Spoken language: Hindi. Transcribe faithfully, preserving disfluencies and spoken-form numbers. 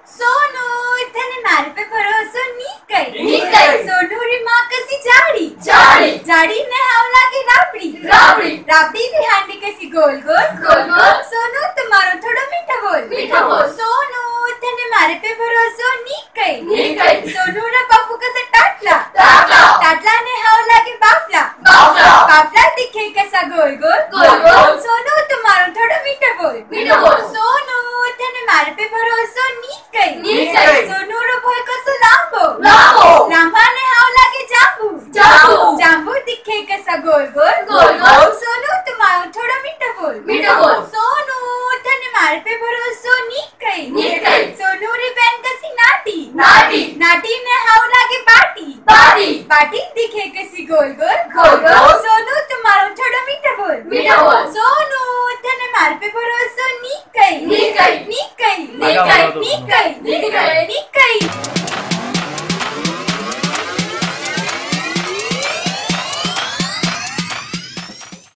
सोनू इतने मारे पे भरोसा नहीं कई नहीं कई सोनू री माँ कसी जाड़ी जाड़ी जाड़ी ने हवला की राबड़ी राबड़ी राबड़ी दी हांडी कसी गोल गोल गोल गोल सोनू तुम्हारो थोड़ा मीठा बोल मीठा बोल सोनू इतने मारे पे भरोसा नहीं कई नहीं कई सोनू रे पप्पू का से टाटला टाटला टाटला ने हवला की बाफला बाफला बाफला दिखे कैसा गोल गोल गोल गोल सोनू तुम्हारो थोड़ा मीठा बोल मीठा बोल सोनू इतने मारे पे भरोसा नहीं कई नहीं कई सोनू रो भय कसो लांबो लांबो लांबा ने हवला के जांबू जांबू जांबू दिखे कैसा गोल गोल गोल गोल सोनू तुम्हारो थोड़ा मीठा बोल मीठा बोल सोनू इतने मारे पे भरोसा नहीं कई नहीं कई सोनू री बहन कसी नाटी नाटी नाटी ने हवला के बाटी बाटी बाटी दिखे कैसी गोल गोल गोल गोल सोनू तुम्हारो थोड़ा मीठा बोल मीठा बोल सोनू इतने मारे पे भरोसा नहीं कई नहीं कई नहीं कई नहीं कई नहीं कई नहीं कई नहीं कई